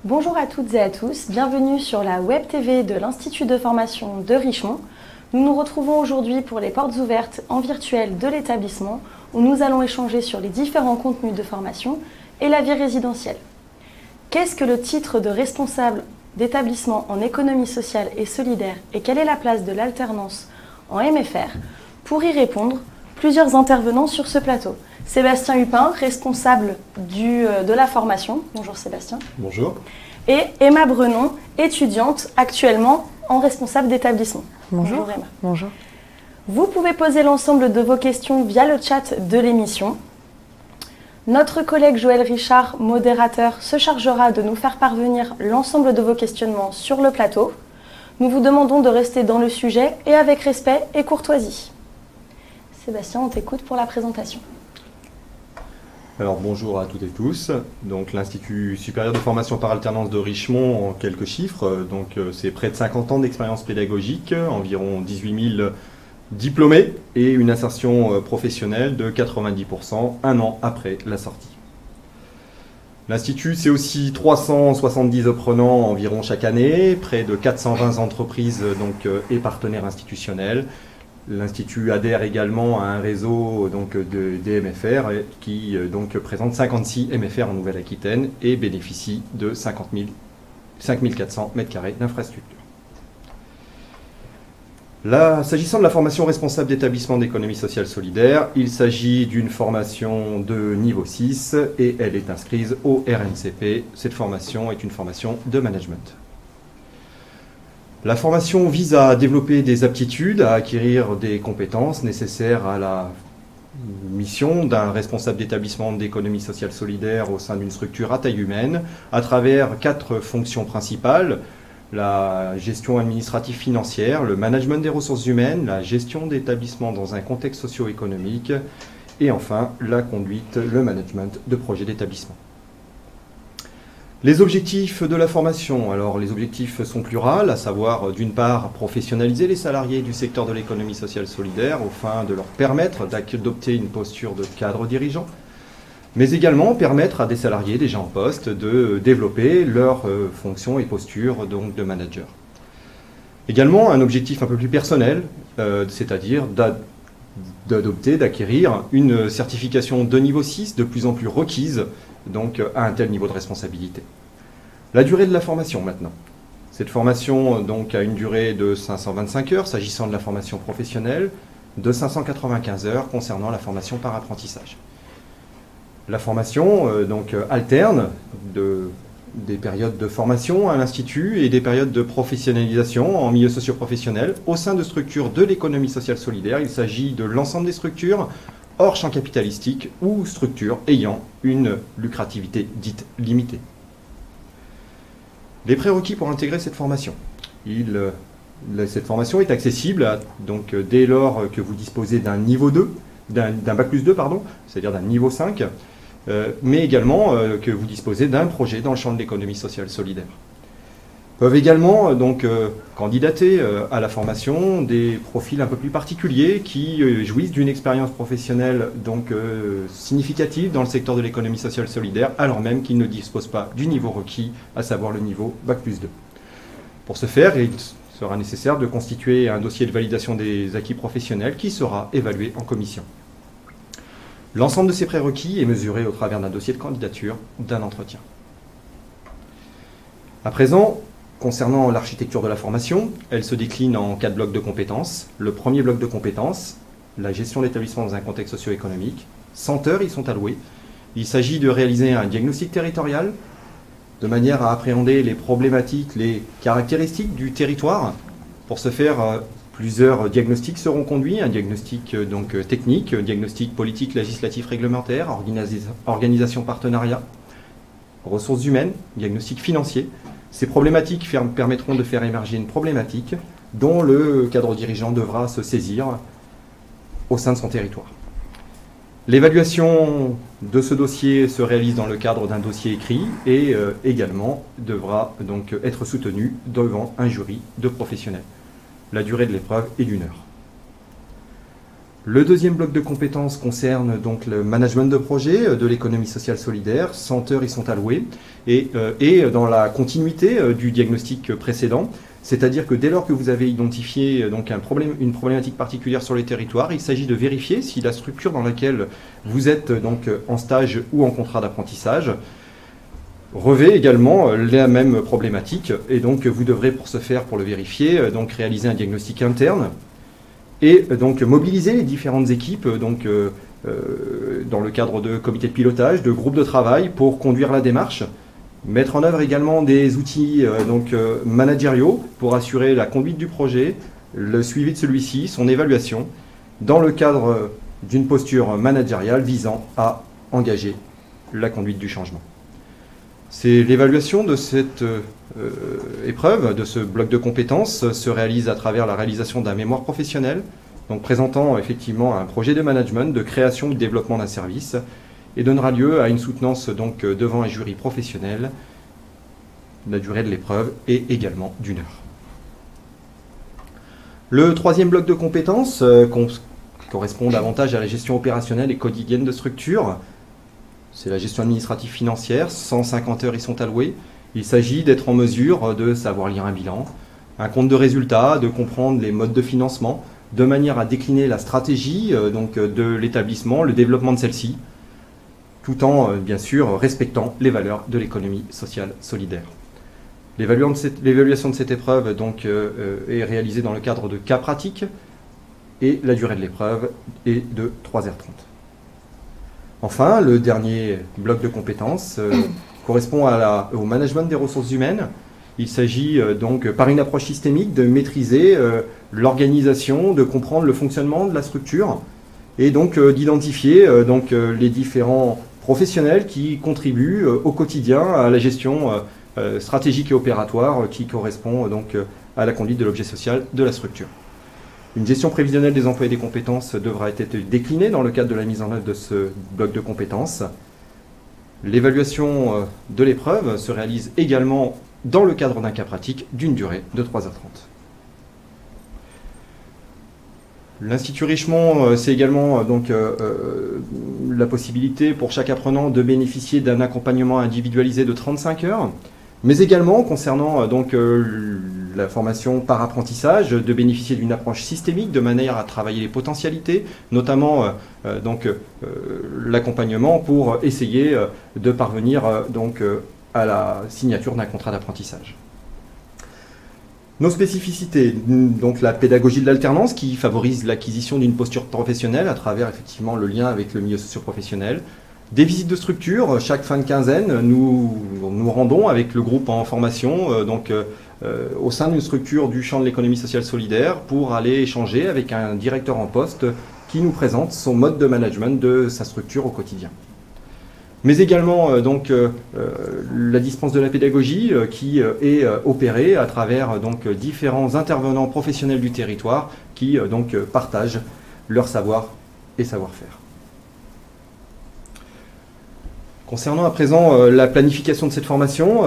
Bonjour à toutes et à tous, bienvenue sur la Web TV de l'Institut de formation de Richemont. Nous nous retrouvons aujourd'hui pour les portes ouvertes en virtuel de l'établissement où nous allons échanger sur les différents contenus de formation et la vie résidentielle. Qu'est-ce que le titre de responsable d'établissement en économie sociale et solidaire et quelle est la place de l'alternance en MFR? Pour y répondre, plusieurs intervenants sur ce plateau. Sébastien Hupin, responsable de la formation. Bonjour Sébastien. Bonjour. Et Emma Brenon, étudiante actuellement en responsable d'établissement. Bonjour. Emma. Bonjour. Vous pouvez poser l'ensemble de vos questions via le chat de l'émission. Notre collègue Joël Richard, modérateur, se chargera de nous faire parvenir l'ensemble de vos questionnements sur le plateau. Nous vous demandons de rester dans le sujet et avec respect et courtoisie. Sébastien, on t'écoute pour la présentation. Alors bonjour à toutes et tous. Donc l'Institut supérieur de formation par alternance de Richemont, en quelques chiffres. Donc c'est près de 50 ans d'expérience pédagogique, environ 18 000 diplômés et une insertion professionnelle de 90% un an après la sortie. L'Institut, c'est aussi 370 apprenants environ chaque année, près de 420 entreprises et partenaires institutionnels. L'Institut adhère également à un réseau des MFR qui présente 56 MFR en Nouvelle-Aquitaine et bénéficie de 5 400 m² d'infrastructures. S'agissant de la formation responsable d'établissement d'économie sociale solidaire, il s'agit d'une formation de niveau 6 et elle est inscrite au RNCP. Cette formation est une formation de management. La formation vise à développer des aptitudes, à acquérir des compétences nécessaires à la mission d'un responsable d'établissement d'économie sociale solidaire au sein d'une structure à taille humaine, à travers 4 fonctions principales: la gestion administrative financière, le management des ressources humaines, la gestion d'établissements dans un contexte socio-économique et enfin la conduite, le management de projets d'établissement. Les objectifs de la formation, alors les objectifs sont plurals, à savoir d'une part professionnaliser les salariés du secteur de l'économie sociale solidaire afin de leur permettre d'adopter une posture de cadre dirigeant, mais également permettre à des salariés déjà en poste de développer leurs fonctions et postures de manager. Également un objectif un peu plus personnel, c'est-à-dire d'acquérir une certification de niveau 6 de plus en plus requise à un tel niveau de responsabilité. La durée de la formation maintenant. Cette formation a une durée de 525 heures s'agissant de la formation professionnelle, de 595 heures concernant la formation par apprentissage. La formation alterne des périodes de formation à l'Institut et des périodes de professionnalisation en milieu socio-professionnel au sein de structures de l'économie sociale solidaire. Il s'agit de l'ensemble des structures hors champ capitalistique ou structures ayant une lucrativité dite limitée. Les prérequis pour intégrer cette formation. Cette formation est accessible dès lors que vous disposez d'un niveau 2, d'un bac+2, c'est-à-dire d'un niveau 5, mais également que vous disposez d'un projet dans le champ de l'économie sociale solidaire. Peuvent également candidater à la formation des profils un peu plus particuliers qui jouissent d'une expérience professionnelle significative dans le secteur de l'économie sociale solidaire, alors même qu'ils ne disposent pas du niveau requis, à savoir le niveau bac+2. Pour ce faire, il sera nécessaire de constituer un dossier de validation des acquis professionnels qui sera évalué en commission. L'ensemble de ces prérequis est mesuré au travers d'un dossier de candidature, d'un entretien. À présent, concernant l'architecture de la formation, elle se décline en 4 blocs de compétences. Le premier bloc de compétences, la gestion d'établissement dans un contexte socio-économique. 100 heures y sont allouées. Il s'agit de réaliser un diagnostic territorial de manière à appréhender les problématiques, les caractéristiques du territoire. Pour ce faire, plusieurs diagnostics seront conduits. Un diagnostic technique, diagnostic politique, législatif, réglementaire, organisation partenariat, ressources humaines, diagnostic financier. Ces problématiques permettront de faire émerger une problématique dont le cadre dirigeant devra se saisir au sein de son territoire. L'évaluation de ce dossier se réalise dans le cadre d'un dossier écrit et également devra être soutenue devant un jury de professionnels. La durée de l'épreuve est d'1 heure. Le deuxième bloc de compétences concerne donc le management de projet de l'économie sociale solidaire. 100 heures y sont allouées et dans la continuité du diagnostic précédent, c'est-à-dire que dès lors que vous avez identifié donc une problématique particulière sur les territoires, il s'agit de vérifier si la structure dans laquelle vous êtes donc en stage ou en contrat d'apprentissage revêt également la même problématique, et donc vous devrez pour ce faire, pour le vérifier, donc réaliser un diagnostic interne et donc mobiliser les différentes équipes donc, dans le cadre de comités de pilotage, de groupes de travail pour conduire la démarche, mettre en œuvre également des outils managériaux pour assurer la conduite du projet, le suivi de celui-ci, son évaluation, dans le cadre d'une posture managériale visant à engager la conduite du changement. C'est l'évaluation de cette épreuve, de ce bloc de compétences, se réalise à travers la réalisation d'un mémoire professionnel, donc présentant effectivement un projet de management, de création ou de développement d'un service, et donnera lieu à une soutenance donc devant un jury professionnel. La durée de l'épreuve est également d'1 heure. Le troisième bloc de compétences correspond davantage à la gestion opérationnelle et quotidienne de structure. C'est la gestion administrative financière, 150 heures y sont allouées. Il s'agit d'être en mesure de savoir lire un bilan, un compte de résultats, de comprendre les modes de financement, de manière à décliner la stratégie donc, de l'établissement, le développement de celle-ci, tout en, bien sûr, respectant les valeurs de l'économie sociale solidaire. L'évaluation de cette épreuve donc, est réalisée dans le cadre de cas pratiques et la durée de l'épreuve est de 3h30. Enfin, le dernier bloc de compétences correspond au management des ressources humaines. Il s'agit donc, par une approche systémique, de maîtriser l'organisation, de comprendre le fonctionnement de la structure et donc d'identifier les différents professionnels qui contribuent au quotidien à la gestion stratégique et opératoire qui correspond donc à la conduite de l'objet social de la structure. Une gestion prévisionnelle des emplois et des compétences devra être déclinée dans le cadre de la mise en œuvre de ce bloc de compétences. L'évaluation de l'épreuve se réalise également dans le cadre d'un cas pratique d'une durée de 3h30. L'Institut Richemont, c'est également la possibilité pour chaque apprenant de bénéficier d'un accompagnement individualisé de 35 heures, mais également concernant la formation par apprentissage, de bénéficier d'une approche systémique de manière à travailler les potentialités, notamment l'accompagnement pour essayer de parvenir à la signature d'un contrat d'apprentissage. Nos spécificités, donc la pédagogie de l'alternance qui favorise l'acquisition d'une posture professionnelle à travers effectivement le lien avec le milieu socio-professionnel. Des visites de structure, chaque fin de quinzaine, nous rendons avec le groupe en formation au sein d'une structure du champ de l'économie sociale solidaire pour aller échanger avec un directeur en poste qui nous présente son mode de management de sa structure au quotidien. Mais également la dispense de la pédagogie qui est opérée à travers différents intervenants professionnels du territoire qui partagent leur savoir et savoir-faire. Concernant à présent la planification de cette formation,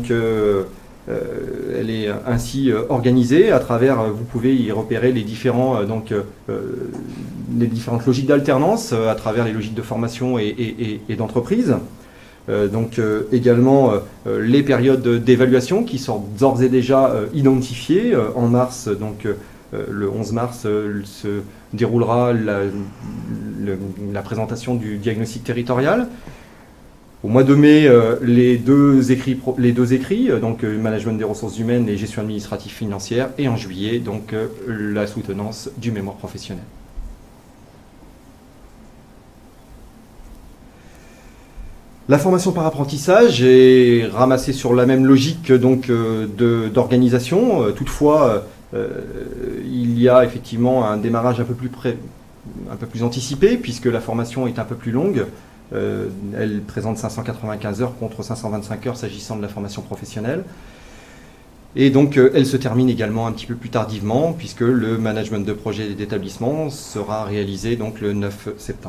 elle est ainsi organisée à travers, vous pouvez y repérer les différentes logiques d'alternance à travers les logiques de formation et d'entreprise. Également les périodes d'évaluation qui sont d'ores et déjà identifiées. En mars, le 11 mars, se déroulera la présentation du diagnostic territorial. Au mois de mai, les deux écrits, management des ressources humaines et gestion administrative financière, et en juillet, la soutenance du mémoire professionnel. La formation par apprentissage est ramassée sur la même logique d'organisation. Toutefois, il y a effectivement un démarrage un peu plus anticipé, puisque la formation est un peu plus longue. Elle présente 595 heures contre 525 heures s'agissant de la formation professionnelle. Et donc elle se termine également un petit peu plus tardivement puisque le management de projet d'établissement sera réalisé le 9 septembre.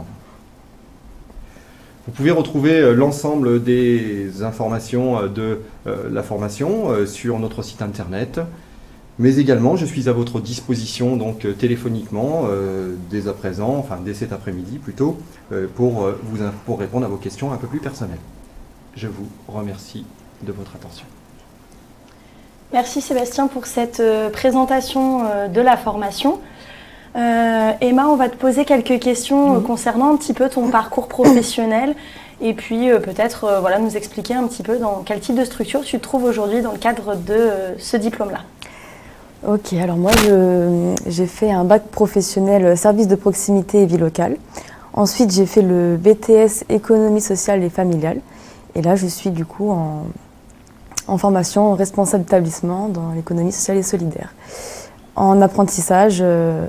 Vous pouvez retrouver l'ensemble des informations de la formation sur notre site internet. Mais également, je suis à votre disposition donc téléphoniquement dès à présent, enfin dès cet après-midi plutôt, pour répondre à vos questions un peu plus personnelles. Je vous remercie de votre attention. Merci Sébastien pour cette présentation de la formation. Emma, on va te poser quelques questions concernant un petit peu ton parcours professionnel et puis peut-être voilà, nous expliquer un petit peu dans quel type de structure tu te trouves aujourd'hui dans le cadre de ce diplôme-là. Ok, alors moi j'ai fait un bac professionnel service de proximité et vie locale. Ensuite j'ai fait le BTS économie sociale et familiale. Et là je suis du coup en formation responsable d'établissement dans l'économie sociale et solidaire. En apprentissage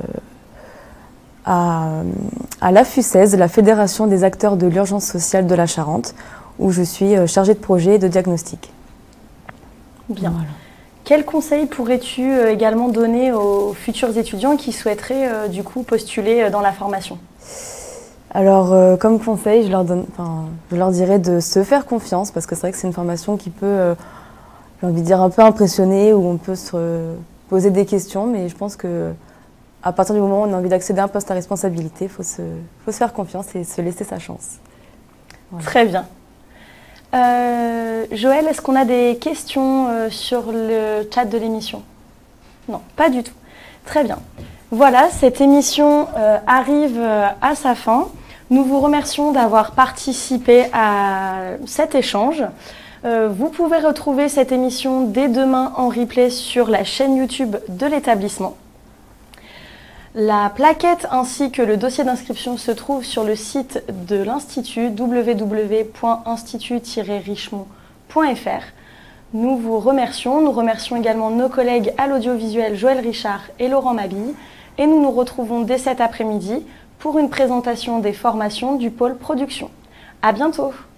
à la FUCES, la Fédération des acteurs de l'urgence sociale de la Charente, où je suis chargée de projet et de diagnostic. Bien. Voilà. Quels conseils pourrais-tu également donner aux futurs étudiants qui souhaiteraient du coup postuler dans la formation? Alors, comme conseil, je leur dirais de se faire confiance, parce que c'est vrai que c'est une formation qui peut, j'ai envie de dire, un peu impressionner, où on peut se poser des questions, mais je pense que à partir du moment où on a envie d'accéder à un poste à responsabilité, il faut se faire confiance et se laisser sa chance. Voilà. Très bien. Joël, est-ce qu'on a des questions sur le chat de l'émission? Non, pas du tout. Très bien. Voilà, cette émission arrive à sa fin. Nous vous remercions d'avoir participé à cet échange. Vous pouvez retrouver cette émission dès demain en replay sur la chaîne YouTube de l'établissement. La plaquette ainsi que le dossier d'inscription se trouvent sur le site de l'Institut www.institut-richemont.fr. Nous vous remercions. Nous remercions également nos collègues à l'audiovisuel Joël Richard et Laurent Mabille. Et nous nous retrouvons dès cet après-midi pour une présentation des formations du pôle production. À bientôt!